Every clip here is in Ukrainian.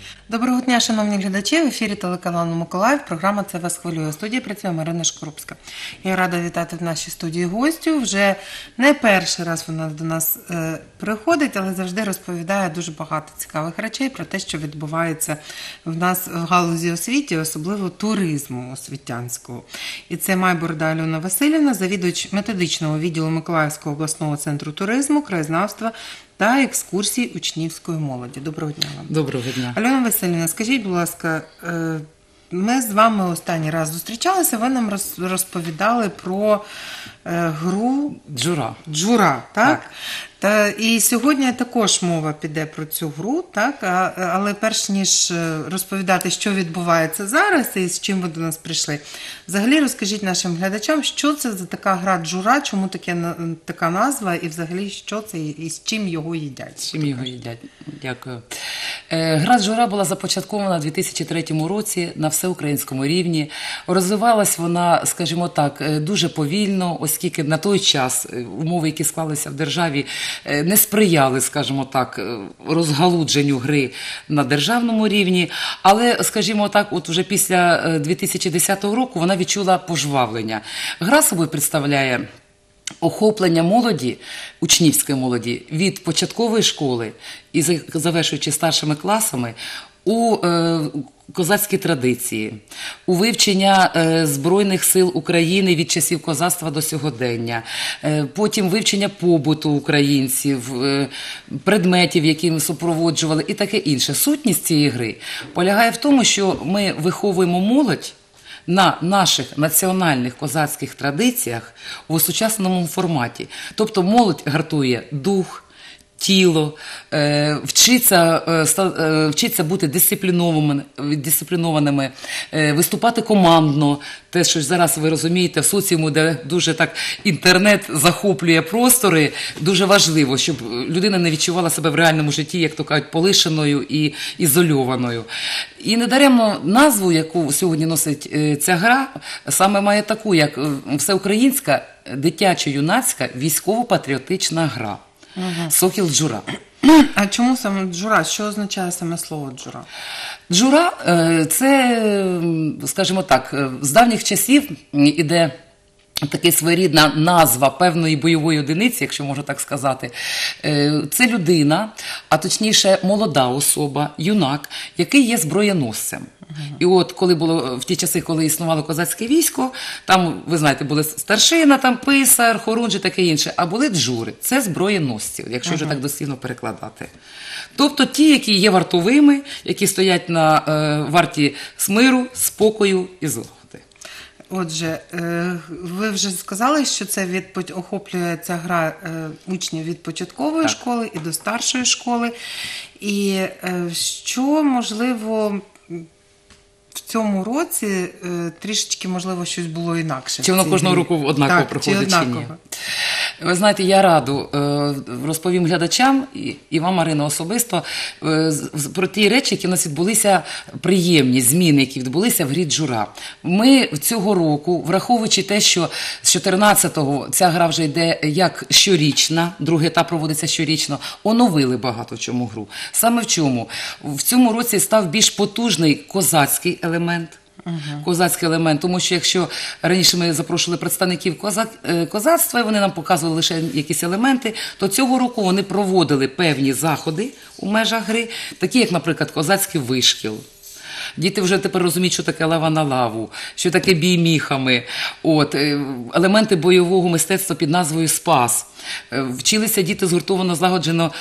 Доброго дня, шановні глядачі. В ефірі телеканалу Миколаїв. Програма «Це вас хвилює». У студії працює Марина Шкрупська. Я рада вітати в нашій студії гостю. Вже не перший раз вона до нас приходить, але завжди розповідає дуже багато цікавих речей про те, що відбувається в нас в галузі освіти, особливо туризму освітянського. І це Майбурда Альона Василівна, завідувач методичного відділу Миколаївського обласного центру туризму, краєзнавства та екскурсій учнівської молоді. Доброго дня вам. Доброго дня. Альона Васильівна, скажіть, будь ласка, ми з вами останній раз зустрічалися, ви нам розповідали про гру Джура, так? І сьогодні також мова піде про цю гру, так? Але перш ніж розповідати, що відбувається зараз і з чим ви до нас прийшли, взагалі розкажіть нашим глядачам, що це за така гра Джура, чому така назва і взагалі що це і з чим його їдять? З чим його їдять? Дякую. Гра Джура була започаткована у 2003 році на всеукраїнському рівні. Розвивалась вона, скажімо так, дуже повільно, оскільки на той час умови, які склалися в державі, не сприяли, скажімо так, розгалудженню гри на державному рівні, але, скажімо так, от вже після 2010 року вона відчула пожвавлення. Гра собою представляє охоплення молоді, учнівської молоді, від початкової школи і завершуючи старшими класами у козацькі традиції, у вивчення Збройних сил України від часів козацтва до сьогодення, потім вивчення побуту українців, предметів, які ми супроводжували і таке інше. Сутність цієї гри полягає в тому, що ми виховуємо молодь на наших національних козацьких традиціях у сучасному форматі. Тобто молодь гартує дух, тіло, вчиться бути дисциплінованими, виступати командно. Те, що зараз ви розумієте, в соціуму, де дуже так інтернет захоплює простори, дуже важливо, щоб людина не відчувала себе в реальному житті, як то кажуть, полишеною і ізольованою. І недаремно назву, яку сьогодні носить ця гра, саме має таку, як всеукраїнська дитячо-юнацька військово-патріотична гра. Сокіл Джура. А чому саме Джура? Що означає саме слово Джура? Джура – це, скажімо так, з давніх часів іде така своєрідна назва певної бойової одиниці, якщо можна так сказати. Це людина, а точніше молода особа, юнак, який є зброєносцем. І от коли було в ті часи, коли існувало козацьке військо, там, ви знаєте, були старшина, там писар, хорунжі, таке інше, а були джури. Це зброєносці, якщо вже так дослівно перекладати. Тобто ті, які є вартовими, які стоять на варті миру, спокою і злагоди. Отже, ви вже сказали, що це охоплює ця гра учнів від початкової школи і до старшої школи. І що, можливо, в цьому році трішечки, можливо, щось було інакше? Чи воно кожного року однаково проходить, чи ні? Ви знаєте, я раду розповім глядачам і вам, Марина, особисто про ті речі, які в нас відбулися, приємні зміни, які відбулися в грі Джура. Ми цього року, враховуючи те, що з 14-го ця гра вже йде як щорічна, другий етап проводиться щорічно, оновили багато чому гру. Саме в чому? В цьому році став більш потужний козацький елемент. Козацький елемент, тому що якщо раніше ми запрошували представників козацтва, і вони нам показували лише якісь елементи, то цього року вони проводили певні заходи у межах гри, такі як, наприклад, козацький вишкіл. Діти вже тепер розуміють, що таке лава на лаву, що таке бій міхами, елементи бойового мистецтва під назвою «Спас». Вчилися діти згуртовано, злагоджено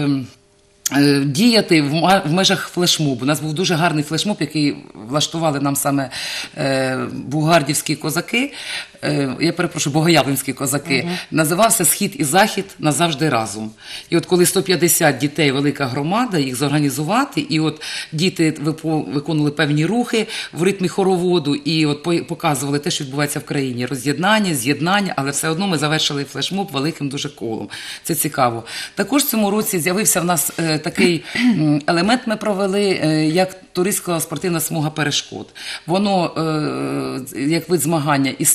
діяти в межах флешмобу. У нас був дуже гарний флешмоб, який влаштували нам саме бугардівські козаки, я перепрошую, богоявленські козаки, називався «Схід і захід назавжди разом». І от коли 150 дітей, велика громада, їх зорганізувати, і от діти виконували певні рухи в ритмі хороводу, і от показували те, що відбувається в країні. Роз'єднання, з'єднання, але все одно ми завершили флешмоб великим дуже колом. Це цікаво. Також в цьому році з'явився в нас такий елемент, ми провели, як туристсько-спортивна смуга перешкод. Воно, як вид змагання, існує,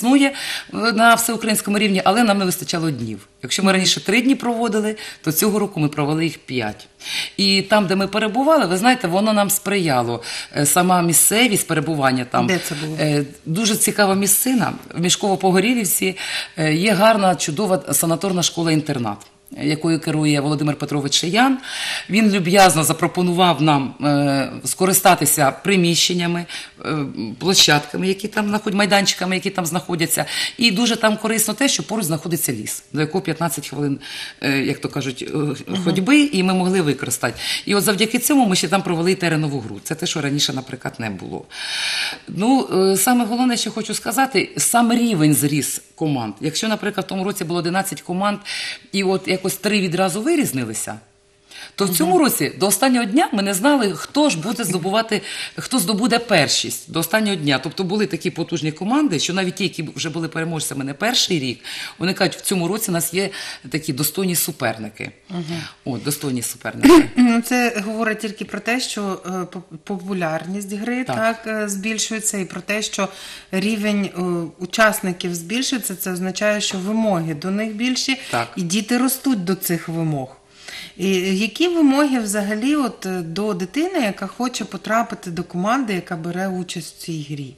на всеукраїнському рівні, але нам не вистачало днів. Якщо ми раніше 3 дні проводили, то цього року ми провели їх 5. І там, де ми перебували, ви знаєте, воно нам сприяло. Сама місцевість перебування там. Де це було? Дуже цікава місцина. В Мішково-Погорілівці є гарна, чудова санаторна школа-інтернат, якою керує Володимир Петрович Шиян. Він люб'язно запропонував нам скористатися приміщеннями, площадками, які там знаходяться, майданчиками, які там знаходяться. І дуже там корисно те, що поруч знаходиться ліс, до якого 15 хвилин, як то кажуть, ходьби, і ми могли використати. І от завдяки цьому ми ще там провели теренову гру. Це те, що раніше, наприклад, не було. Ну, саме головне, що хочу сказати, сам рівень зріс команд. Якщо, наприклад, в тому році було 11 команд, і от якось 3 відразу вирізнилися, то в цьому році до останнього дня ми не знали, хто ж буде здобувати, хто здобуде першість до останнього дня. Тобто були такі потужні команди, що навіть ті, які вже були переможцями не перший рік, вони кажуть, в цьому році у нас є такі достойні суперники. От, достойні суперники. Це говорить тільки про те, що популярність гри так збільшується, і про те, що рівень учасників збільшується. Це означає, що вимоги до них більші, і діти ростуть до цих вимог. І які вимоги взагалі от до дитини, яка хоче потрапити до команди, яка бере участь в цій грі?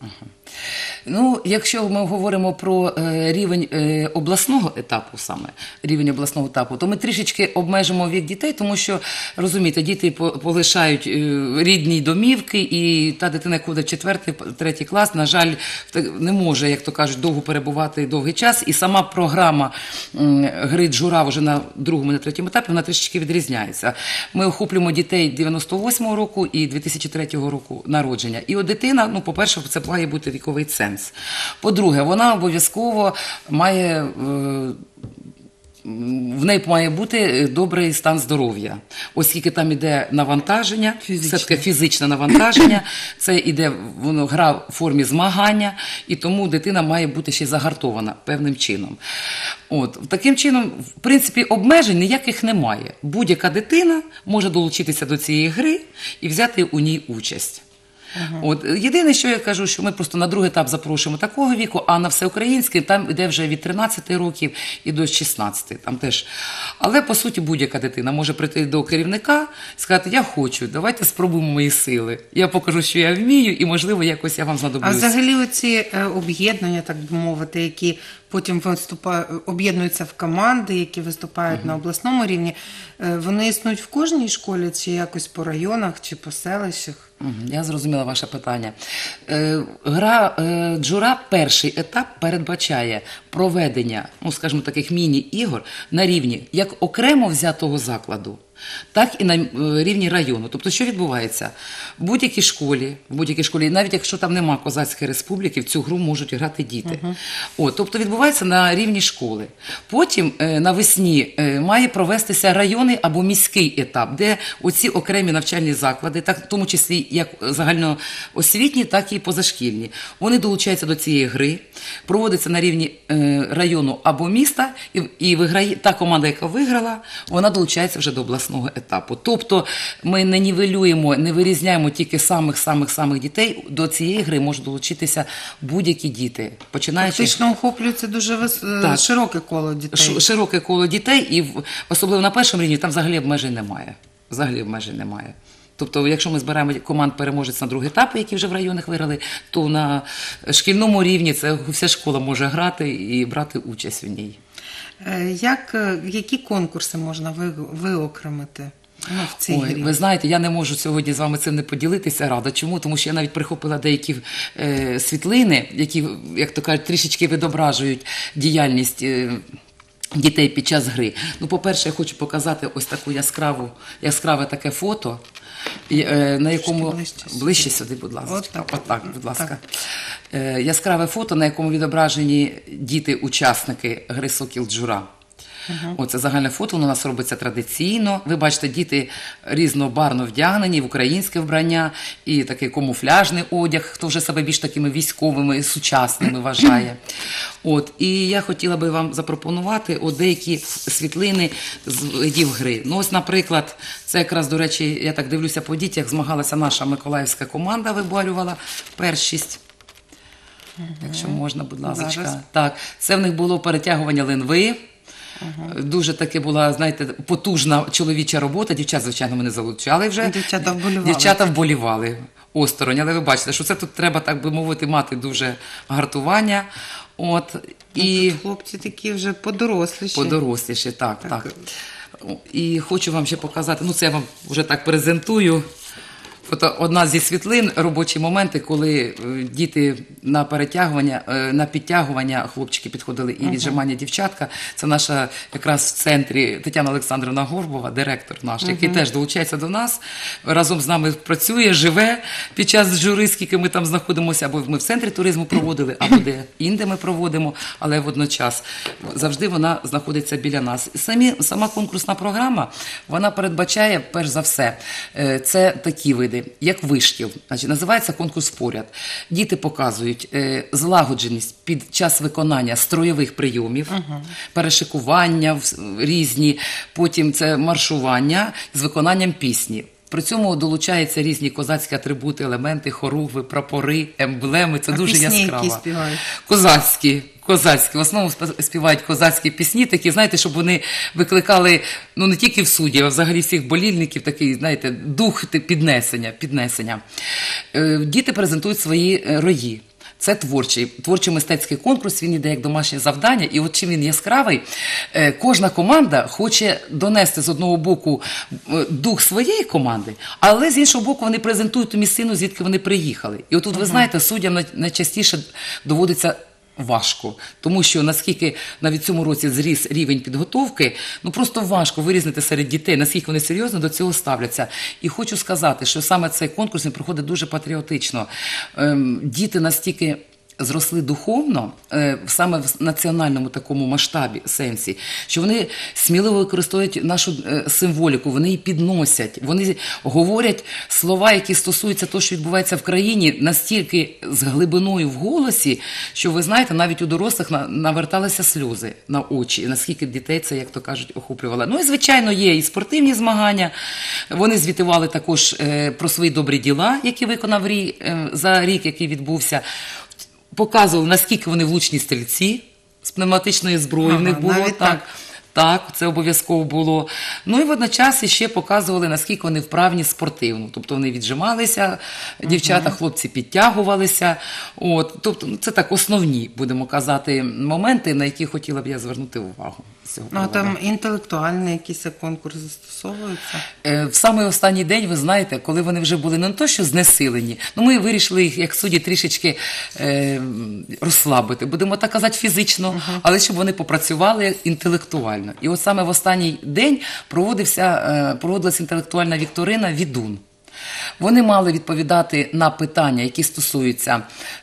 Ну, якщо ми говоримо про рівень обласного етапу саме, рівень обласного етапу, то ми трішечки обмежимо вік дітей, тому що, розумієте, діти полишають рідні домівки, і та дитина, яка ходить в 4-3 клас, на жаль, не може, як то кажуть, довго перебувати довгий час, і сама програма гри Джура вже на 2-му, на 3-му етапі, вона трішечки відрізняється. Ми охоплюємо дітей 98-го року і 2003 року народження. І от дитина, ну, по-перше, це має бути віковий ценз. По-друге, вона обов'язково має, в неї має бути добрий стан здоров'я, оскільки там іде навантаження, все-таки фізичне навантаження, це іде гра в формі змагання, і тому дитина має бути ще загартована певним чином. От, таким чином, в принципі, обмежень ніяких немає. Будь-яка дитина може долучитися до цієї гри і взяти у ній участь. От, єдине, що я кажу, що ми просто на другий етап запрошуємо такого віку, а на всеукраїнський там йде вже від 13 років і до 16. Там теж. Але, по суті, будь-яка дитина може прийти до керівника і сказати, я хочу, давайте спробуємо мої сили. Я покажу, що я вмію, і, можливо, якось я вам знадоблюсь. А взагалі оці об'єднання, так би мовити, які потім об'єднуються в команди, які виступають на обласному рівні, вони існують в кожній школі, чи якось по районах, чи по селищах? Я зрозуміла ваше питання. Гра Джура, перший етап передбачає проведення, ну, скажімо, таких міні-ігор на рівні як окремо взятого закладу, так і на рівні району. Тобто, що відбувається? В будь-якій школі, навіть якщо там нема Козацької республіки, в цю гру можуть грати діти. Тобто, відбувається на рівні школи. Потім навесні має провестися районний або міський етап, де оці окремі навчальні заклади, так, в тому числі як загальноосвітні, так і позашкільні, вони долучаються до цієї гри, проводиться на рівні району або міста, і виграє та команда, яка виграла, вона долучається вже до обласного етапу. Тобто ми не нівелюємо, не вирізняємо тільки самих дітей. До цієї гри можуть долучитися будь-які діти. Фактично охоплюється дуже широке коло дітей. Широке коло дітей, і особливо на першому рівні там взагалі обмежень немає. Тобто, якщо ми збираємо команд переможець на другий етап, які вже в районах виграли, то на шкільному рівні це вся школа може грати і брати участь в ній. Які конкурси можна виокремити в цій грі? Ви знаєте, я не можу сьогодні з вами цим не поділитися, рада. Чому? Тому що я навіть прихопила деякі світлини, які, як то кажуть, трішечки відображують діяльність дітей під час гри. Ну, по-перше, я хочу показати ось таку яскраве таке фото, на якому... Ближче сюди, будь ласка. Отак, будь ласка. Яскраве фото, на якому відображені діти-учасники гри «Сокіл Джура». Оце загальне фото, воно у нас робиться традиційно. Ви бачите, діти різнобарвно вдягнені в українське вбрання і такий камуфляжний одяг, хто вже себе більш такими військовими, сучасними вважає. І я хотіла би вам запропонувати деякі світлини з видів гри. Ну, ось, наприклад, це якраз, до речі, я так дивлюся по дітях, змагалася наша миколаївська команда, виборювала першість. Якщо можна, будь ласка. Зараз. Так, це в них було перетягування линви. Дуже таке була, знаєте, потужна чоловіча робота. Дівчат, звичайно, ми не залучали вже. Дівчата вболівали. Дівчата вболівали осторонь, але ви бачите, що це тут треба, так би мовити, мати дуже гартування. От, і Тут хлопці такі вже подоросліші. подоросліші, так. І хочу вам ще показати, це я вам вже так презентую. Одна зі світлин, робочі моменти, коли діти на перетягування, на підтягування, хлопчики підходили і віджимання дівчатка. Це наша якраз в центрі Тетяна Олександрівна Горбова, директор наш, який теж долучається до нас, разом з нами працює, живе під час жури, скільки ми там знаходимося, або ми в центрі туризму проводили, або де ми проводимо, але водночас завжди вона знаходиться біля нас. Сама конкурсна програма, вона передбачає, перш за все, це такі види, як вишкіл. Значить, називається конкурс «Поряд». Діти показують злагодженість під час виконання строєвих прийомів, перешикування різні, потім це маршування з виконанням пісні. При цьому долучаються різні козацькі атрибути, елементи, хоругви, прапори, емблеми. Це дуже пісні, яскраво. які співають? Козацькі. В основному співають козацькі пісні, такі, знаєте, щоб вони викликали, не тільки в суддів, а взагалі всіх болільників, такий, знаєте, дух піднесення. Діти презентують свої рої. Це творчо-мистецький конкурс, він йде як домашнє завдання, і от чим він яскравий, кожна команда хоче донести з одного боку дух своєї команди, але з іншого боку вони презентують ту місцину, звідки вони приїхали. І отут, ви знаєте, суддям найчастіше доводиться важко, тому що наскільки навіть в цьому році зріс рівень підготовки, просто важко вирізнити серед дітей, наскільки вони серйозно до цього ставляться. І хочу сказати, що саме цей конкурс він проходить дуже патріотично. Діти настільки зросли духовно, саме в національному такому масштабі, сенсі, що вони сміливо використовують нашу символіку, вони її підносять, вони говорять слова, які стосуються того, що відбувається в країні, настільки з глибиною в голосі, що, ви знаєте, навіть у дорослих наверталися сльози на очі, наскільки дітей це, як то кажуть, охоплювало. І, звичайно, є і спортивні змагання, вони звітували також про свої добрі діла, які виконав за рік, який відбувся. Показували, наскільки вони влучні стрільці з пневматичної зброї в них було. Навіть так. Так, це обов'язково було. І водночас ще показували, наскільки вони вправні спортивно. Тобто вони віджималися, дівчата, хлопці підтягувалися. Тобто це так основні, будемо казати, моменти, на які хотіла б я звернути увагу. А там інтелектуальний якийсь конкурс застосовується? В самий останній день, ви знаєте, коли вони вже були не то, що знесилені, ми вирішили їх, як судді, трішечки розслабити, будемо так казати, фізично, але щоб вони попрацювали інтелектуально. І от саме в останній день проводилася інтелектуальна вікторина «Відун». Вони мали відповідати на питання, які стосуються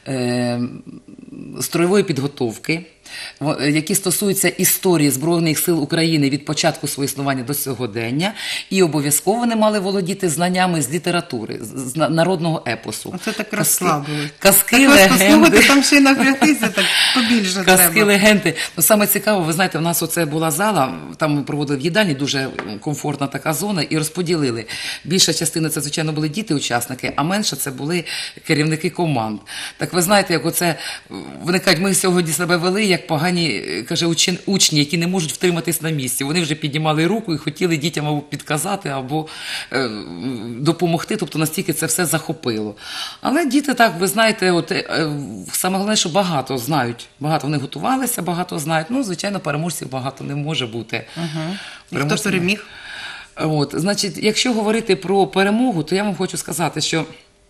строєвої підготовки, які стосуються історії Збройних сил України від початку свого існування до сьогодення, і обов'язково вони мали володіти знаннями з літератури, з народного епосу. Оце так розслабили. Казки, легенди. Там ще й напрягтися, так побільше треба. Казки, легенди. Саме цікаво, ви знаєте, у нас оце була зала, там ми проводили в їдальні, дуже комфортна така зона, і розподілили. Більша частина це, звичайно, були діти-учасники, а менша це були керівники команд. Так ви знаєте, як оце, вони кажуть, ми сьогодні себе вели, як погані, каже, учні, які не можуть втриматись на місці. Вони вже піднімали руку і хотіли дітям або підказати, або допомогти, тобто настільки це все захопило. Але діти так, ви знаєте, саме головне, що багато знають, багато вони готувалися, багато знають. Звичайно, переможців багато не може бути. І хто переміг? Значить, якщо говорити про перемогу, то я вам хочу сказати, що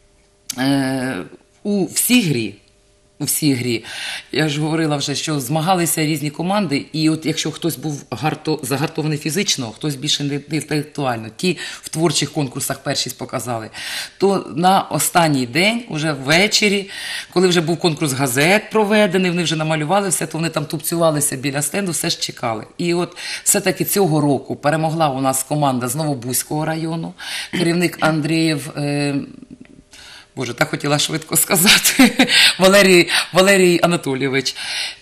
у всій грі, я ж говорила вже, що змагалися різні команди, і от якщо хтось був загартований фізично, хтось більше інтелектуально, ті в творчих конкурсах першість показали, то на останній день, уже ввечері, коли вже був конкурс газет проведений, вони вже намалювали все, то вони там тупцювалися біля стенду, все ж чекали. І от все-таки цього року перемогла у нас команда з Новобузького району, керівник Андрієв Боже, так хотіла швидко сказати. Валерій Анатолійович.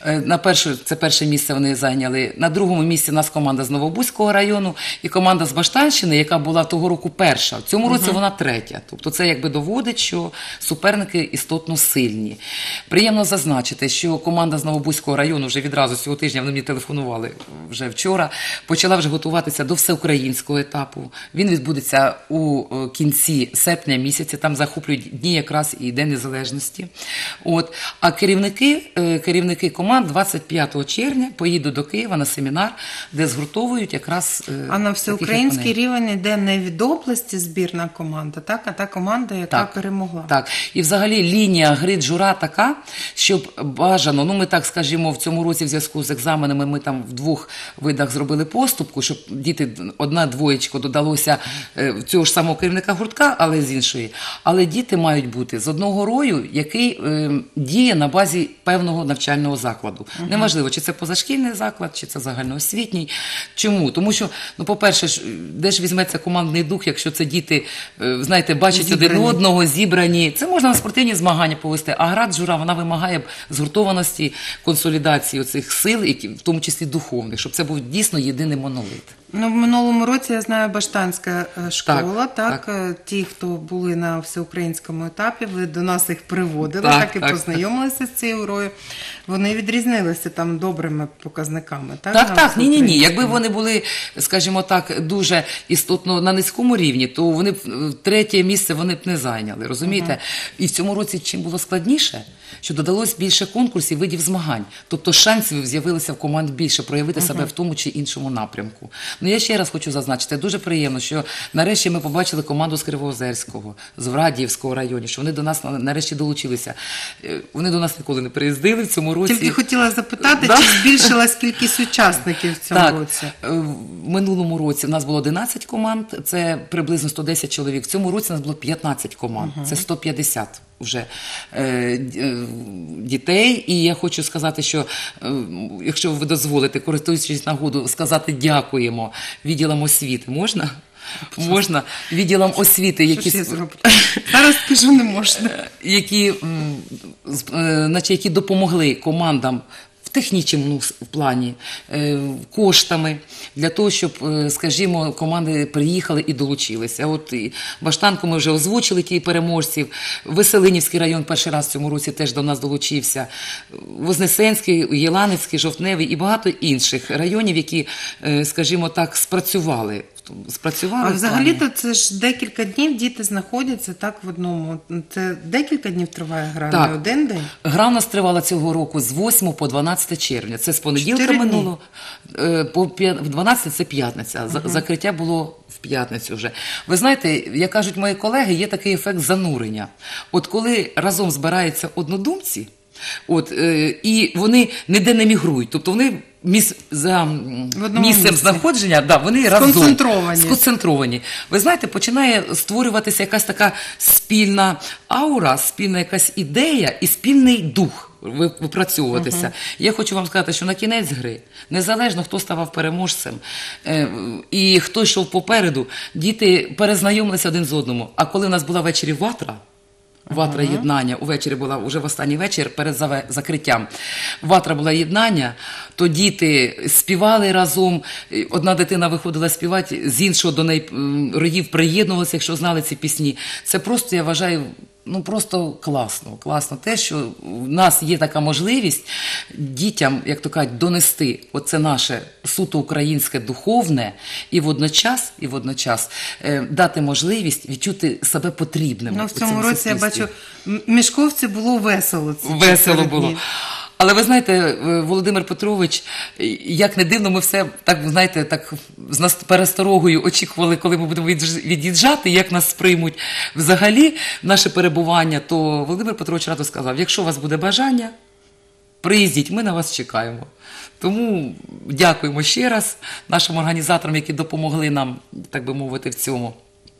Це перше місце вони зайняли. На другому місці у нас команда з Новобузького району і команда з Баштанщини, яка була того року перша. В цьому році вона третя. Тобто це якби доводить, що суперники істотно сильні. Приємно зазначити, що команда з Новобузького району вже відразу цього тижня, вони мені телефонували вже вчора, почала вже готуватися до всеукраїнського етапу. Він відбудеться у кінці серпня місяця, там захоплюють дні якраз і День Незалежності. А керівники команд 25 червня поїдуть до Києва на семінар, де згуртовують якраз А на всеукраїнський рівень йде не від області збірна команда, так? А та команда, яка перемогла. Так. І взагалі лінія гри Джура така, щоб бажано, ми так скажімо, в цьому році в зв'язку з екзаменами ми там в 2 видах зробили поступку, щоб діти, 1-2 додалося цього ж самого керівника гуртка, але з іншої. Але діти мають бути з одного рою, який діє на базі певного навчального закладу. Неважливо, чи це позашкільний заклад, чи це загальноосвітній. Чому? Тому що, по-перше, де ж візьметься командний дух, якщо це діти, знаєте, бачать один одного, зібрані. Це можна на спортивні змагання повести, а гра Джура, вона вимагає згуртованості, консолідації оцих сил, в тому числі духовних, щоб це був дійсно єдиний монолит. В минулому році, я знаю, Баштанська школа, так? Ті, хто були на всеукраїнському етапі, ви до нас їх приводили, так і познайомилися з цією грою. Вони відрізнилися там добрими показниками, так? Так, ні. Якби вони були, скажімо так, дуже істотно на низькому рівні, то вони третє місце вони б не зайняли, розумієте? І в цьому році чим було складніше, що додалось більше конкурсів, видів змагань. Тобто шансів з'явилося в команд більше проявити себе в тому чи іншому напрямку. Я ще раз хочу зазначити, дуже приємно, що нарешті ми побачили команду з Кривоозерського, з Врадіївського району, що вони до нас нарешті долучилися. Вони до нас ніколи не приїздили в цьому році. Тільки хотіла запитати, чи збільшилась кількість учасників в цьому році? В минулому році в нас було 11 команд, це приблизно 110 чоловік. В цьому році у нас було 15 команд, це 150 вже дітей. І я хочу сказати, що, якщо ви дозволите, користуючись нагодою, сказати дякуємо відділам освіти. Можна? Можна. Відділам освіти, які... Зараз скажу, не можна. Які допомогли командам в технічному плані, коштами, для того, щоб, скажімо, команди приїхали і долучилися. От і Баштанку ми вже озвучили, ті переможців. Веселинівський район перший раз в цьому році теж до нас долучився. Вознесенський, Єланівський, Жовтневий і багато інших районів, які, скажімо так, спрацювали. А взагалі-то це ж декілька днів діти знаходяться так в одному. Це декілька днів триває гра, не один день? Гра у нас тривала цього року з 8 по 12 червня. Це з понеділка минуло. По 12 – це п'ятниця. Закриття було в п'ятницю вже. Ви знаєте, як кажуть мої колеги, є такий ефект занурення. От коли разом збираються однодумці, і вони ніде не мігрують, тобто вони за місцем знаходження, вони разом сконцентровані. Ви знаєте, починає створюватися якась така спільна аура, спільна якась ідея і спільний дух випрацьовуватися. Я хочу вам сказати, що на кінець гри, незалежно хто ставав переможцем і хто йшов попереду, діти перезнайомилися один з одним. А коли у нас була ввечері ватра єднання, увечері була вже в останній вечір перед закриттям. Ватра була єднання, то діти співали разом, одна дитина виходила співати, з іншого до неї роїв приєднувалися, якщо знали ці пісні. Це просто, я вважаю, просто класно. Класно те, що в нас є така можливість дітям, як то кажуть, донести оце наше суто українське духовне і водночас дати можливість відчути себе потрібним. В цьому році, я бачу, Мішковці було весело. Весело було. Але ви знаєте, Володимир Петрович, як не дивно, ми все так, знаєте, так з пересторогою очікували, коли ми будемо від'їжджати, як нас сприймуть взагалі наше перебування, то Володимир Петрович радо сказав, якщо у вас буде бажання, приїздіть, ми на вас чекаємо. Тому дякуємо ще раз нашим організаторам, які допомогли нам, так би мовити, в цьому.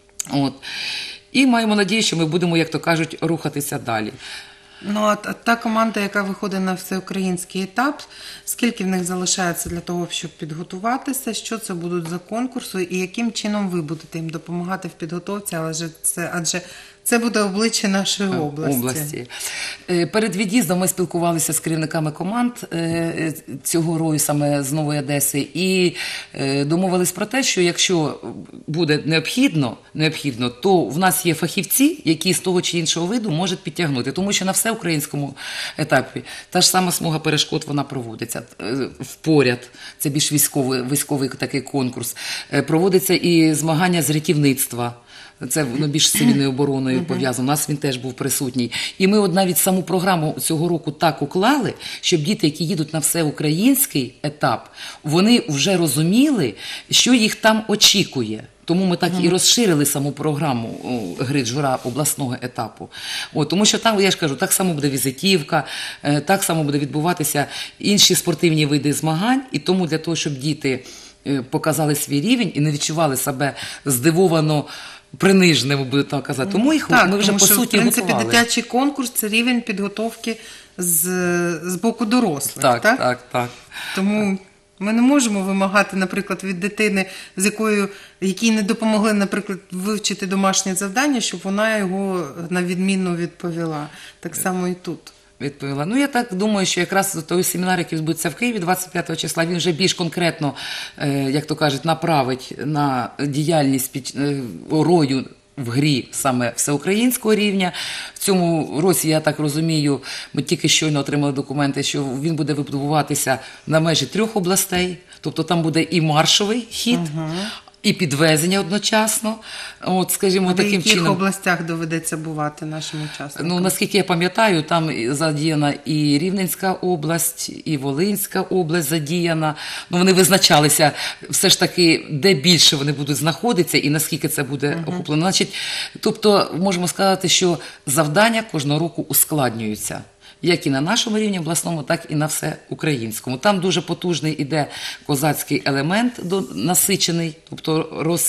І маємо надію, що ми будемо, як то кажуть, рухатися далі. А та команда, яка виходить на всеукраїнський етап, скільки в них залишається для того, щоб підготуватися, що це будуть за конкурси і яким чином ви будете їм допомагати в підготовці, адже це буде обличчя нашої області. Перед від'їздом ми спілкувалися з керівниками команд цього рою, саме з Нової Одеси, і домовились про те, що якщо буде необхідно, то в нас є фахівці, які з того чи іншого виду можуть підтягнути. Тому що на всеукраїнському етапі та ж сама смуга перешкод, вона проводиться. Впоряд, це більш військовий такий конкурс. Проводиться і змагання з рятівництва. Це більш з цивільною обороною пов'язано. У нас він теж був присутній. І ми от навіть саму програму цього року так уклали, щоб діти, які їдуть на всеукраїнський етап, вони вже розуміли, що їх там очікує. Тому ми так і розширили саму програму гри жура обласного етапу. Тому що там, я ж кажу, так само буде візитівка, так само буде відбуватися інші спортивні види змагань. І тому для того, щоб діти показали свій рівень і не відчували себе здивовано приниженими, буду так казати. Тому їх ми вже, по суті, в принципі, готували. дитячий конкурс – це рівень підготовки з боку дорослих, Так. Тому ми не можемо вимагати, наприклад, від дитини, якій не допомогли, наприклад, вивчити домашнє завдання, щоб вона його на відмінно відповіла. Так само і тут. Відповіла. Я так думаю, що якраз той семінар, який відбудеться в Києві 25 числа, він вже більш конкретно, як то кажуть, направить на діяльність рою в грі саме всеукраїнського рівня. В цьому році, я так розумію, ми тільки щойно отримали документи, що він буде відбуватися на межі 3 областей, тобто там буде і маршовий хід, і підвезення одночасно. Скажімо, таким чином. В яких областях доведеться бувати нашим учасникам? Наскільки я пам'ятаю, там задіяна і Рівненська область, і Волинська область задіяна. Вони визначалися все ж таки, де більше вони будуть знаходитися і наскільки це буде охоплено. Тобто, можемо сказати, що завдання кожного року ускладнюються. Як і на нашому рівні обласному, так і на всеукраїнському. Там дуже потужний іде козацький елемент насичений, тобто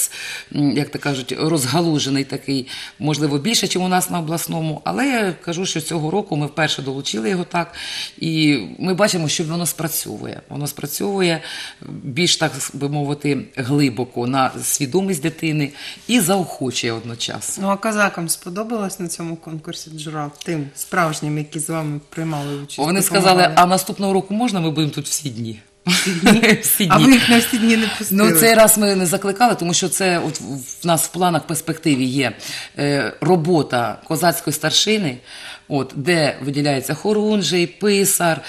розгалужений такий, можливо, більше, ніж у нас на обласному. Але я кажу, що цього року ми вперше долучили його так, і ми бачимо, що воно спрацьовує. Воно спрацьовує більш, так би мовити, глибоко на свідомість дитини і заохочує одночасно. А козакам сподобалось на цьому конкурсі джура? Тим справжнім, які з вами приймали участь? Вони сказали, а наступного року можна, ми будемо тут всі дні? Всі дні. А ви їх на всі дні не пустили? Цей раз ми не закликали, тому що це в нас в планах, в перспективі є робота козацької старшини, де виділяється хорунжий, писар,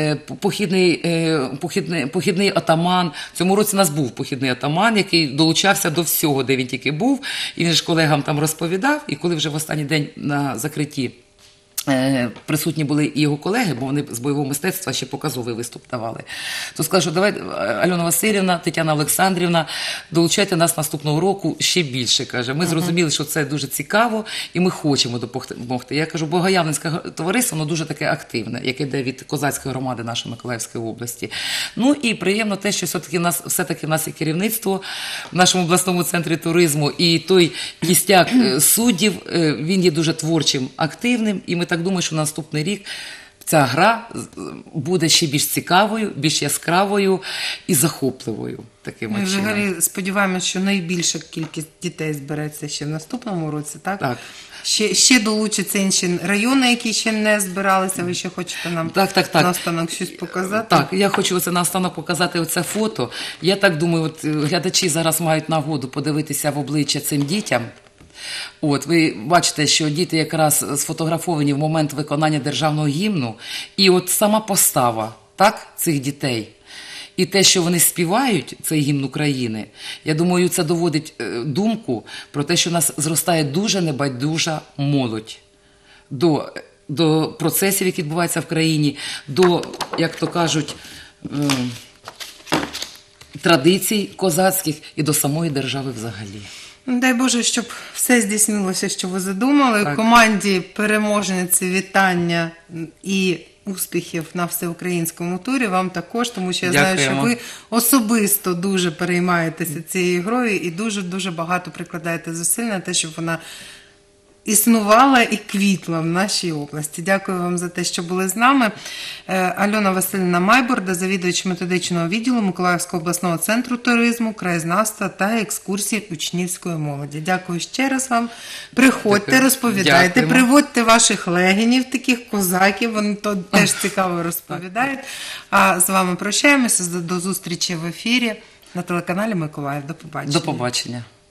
похідний атаман. В цьому році у нас був похідний атаман, який долучався до всього, де він тільки був, і він ж колегам там розповідав, і коли вже в останній день на закритті присутні були і його колеги, бо вони з бойового мистецтва ще показовий виступ давали. То сказали, що давай, Альона Васильівна, Тетяна Олександрівна, долучайте нас наступного року ще більше, каже. Ми зрозуміли, що це дуже цікаво і ми хочемо допомогти. Я кажу, Богоявленське товариство, воно дуже таке активне, яке йде від козацької громади нашої Миколаївської області. І приємно те, що все-таки в нас є керівництво в нашому обласному центрі туризму, і той кістяк суддів, він є дуже творчим, активним, і ми так думаю, що на наступний рік ця гра буде ще більш цікавою, більш яскравою і захопливою. Ми взагалі сподіваємося, що найбільша кількість дітей збереться ще в наступному році, так? Так. Ще долучаться інші райони, які ще не збиралися. Ви ще хочете нам наостанок щось показати? Так, я хочу наостанок показати оце фото. Я так думаю, глядачі зараз мають нагоду подивитися в обличчя цим дітям. Ви бачите, що діти якраз сфотографовані в момент виконання державного гімну, і сама постава цих дітей, і те, що вони співають цей гімн України, я думаю, це доводить думку про те, що в нас зростає дуже небайдужа молодь до процесів, які відбуваються в країні, до, як то кажуть, традицій козацьких і до самої держави взагалі. Дай Боже, щоб все здійснилося, що ви задумали. Так. Команді переможниці вітання і успіхів на всеукраїнському турі. Вам також, тому що я знаю, що ви особисто дуже переймаєтеся цією грою і дуже-дуже багато прикладаєте зусиль на те, щоб вона існувала і квітла в нашій області. Дякую вам за те, що були з нами. Альона Василівна Майборда, завідувач методичного відділу Миколаївського обласного центру туризму, краєзнавства та екскурсій учнівської молоді. Дякую ще раз вам. Приходьте, Дякую. розповідайте, Дякуємо. приводьте ваших легінів, таких козаків, вони то теж цікаво розповідають. А з вами прощаємося, до зустрічі в ефірі на телеканалі Миколаїв. До побачення. До побачення.